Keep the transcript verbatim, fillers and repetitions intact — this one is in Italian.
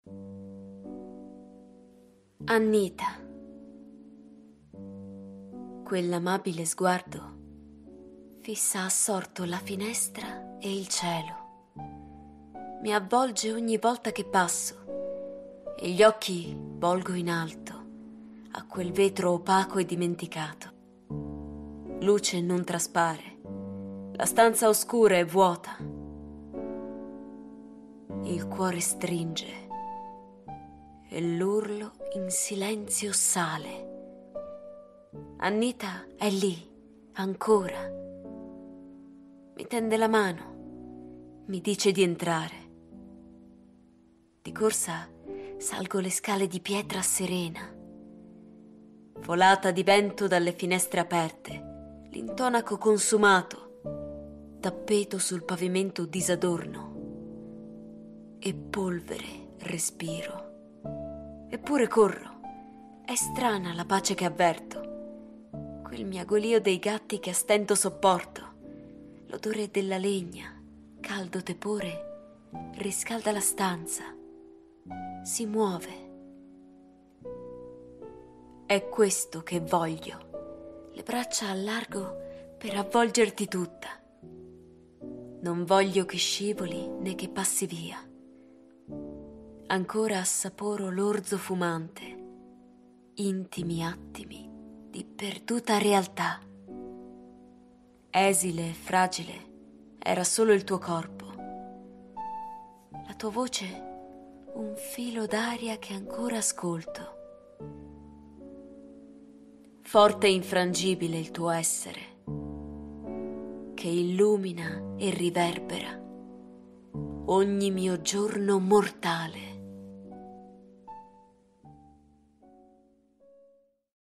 Annita. Quell'amabile sguardo fissa assorto la finestra e il cielo. Mi avvolge ogni volta che passo e gli occhi volgo in alto a quel vetro opaco e dimenticato. Luce non traspare, la stanza oscura e vuota. Il cuore stringe e l'urlo in silenzio sale. Annita è lì, ancora. Mi tende la mano, mi dice di entrare. Di corsa salgo le scale di pietra serena. Volata di vento dalle finestre aperte, l'intonaco consumato, tappeto sul pavimento disadorno e polvere respiro. Eppure corro, è strana la pace che avverto, quel miagolio dei gatti che a stento sopporto, l'odore della legna, caldo tepore, riscalda la stanza, si muove. È questo che voglio, le braccia al largo per avvolgerti tutta. Non voglio che scivoli né che passi via. Ancora assaporo l'orzo fumante, intimi attimi di perduta realtà. Esile e fragile era solo il tuo corpo, la tua voce un filo d'aria che ancora ascolto. Forte e infrangibile il tuo essere, che illumina e riverbera ogni mio giorno mortale.